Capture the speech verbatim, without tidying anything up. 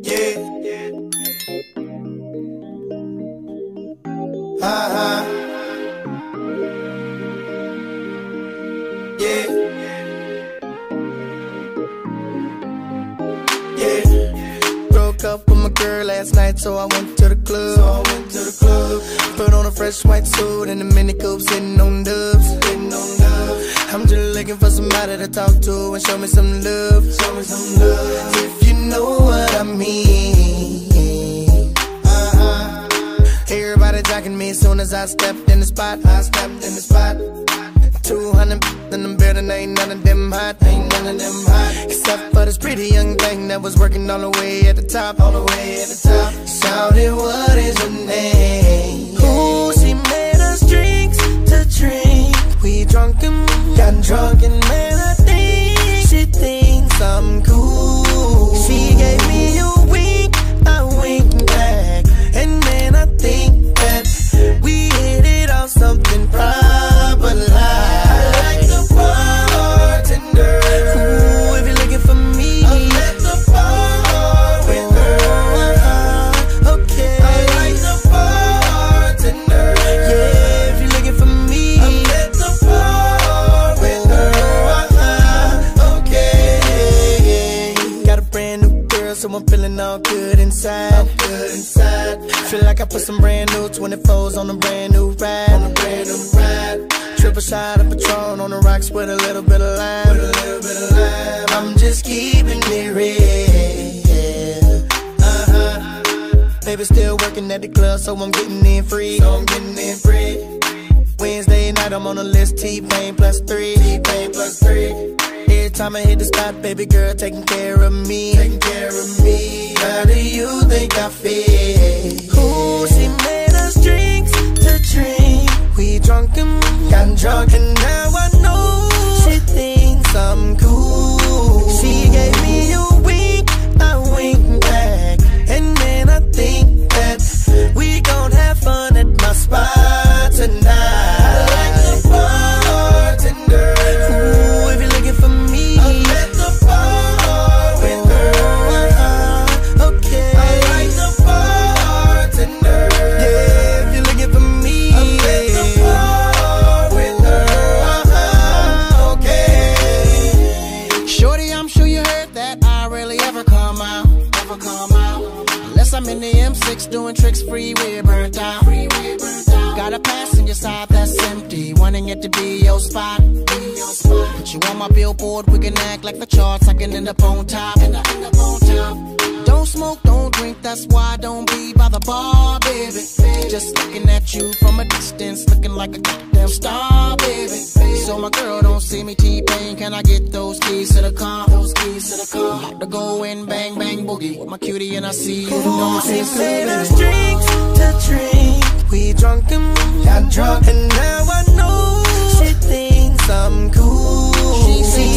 Yeah. Uh-huh. Yeah. Yeah. Broke up with my girl last night, so I went to the club. So I went to the club. Put on a fresh white suit and a mini coupe, sitting on dubs. Sitting on dubs. I'm just looking for somebody to talk to and show me some love. Show me some love. If you know what I mean. Uh-huh. Everybody jocking me as soon as I stepped in the spot. I stepped in the spot. Two hundred in the building, ain't none of them hot. Ain't none of them hot. Except for this pretty young thing that was working all the way at the top. All the way at the top. Shouted, what is your name? Ooh, she made us drinks to drink. We drunk and got drunk, and man, I think she thinks I'm cool. She gave me a wink, I winked back, and man, I think that we hit it off something proper like. I like the bartender. Ooh, if you're looking for me, I'm at the bar with her. Okay, I like the bartender. Yeah, if you're looking for me, I'm at the bar with her. Okay, got a brand new girl, so I'm feeling all good inside. I'm good inside. Feel like I put some brand new twenty-fours on a brand new ride. On a brand new ride. Triple shot of Patron on the rocks with a little bit of lime. With a little bit of lime. I'm just keeping it real. Uh-huh. Baby still working at the club, so I'm getting in free. So I'm getting in free. Wednesday night I'm on the list, T-Pain plus three. T-Pain plus three. Every time I hit the spot, baby girl taking care of me. Taking care of me. How do you think I feel? Ooh, she made us drinks to drink. We drunk and got drunk, and now I know she thinks I'm cool. She gave me a wink, I winked back, and man, I think that we gon' have fun at my spot tonight. I like the bartender. Ooh, if you're looking for me, I'm at the bar with her. Okay, I like the bartender. Yeah, if you're looking for me, I'm at the bar with her. Okay. Shorty, I'm sure you heard that I rarely ever come out. Ever come out. Unless I'm in the M six doing tricks, freeway burnt out. Got a passenger side that's empty, wanting it to be your spot. Put you on my billboard, we can act like the charts. I can end up on top. Don't smoke, don't drink, that's why I don't be by the bar, baby. Just looking at you from a distance, looking like a goddamn star, baby. So my girl don't see me T-Pain, can I get those keys to the car? Those keys to the car. About to go in, bang, bang, boogie with my cutie and I see you. Ooh, she made us drinks to drink. We drunk and got drunk, and now I know she thinks I'm cool. She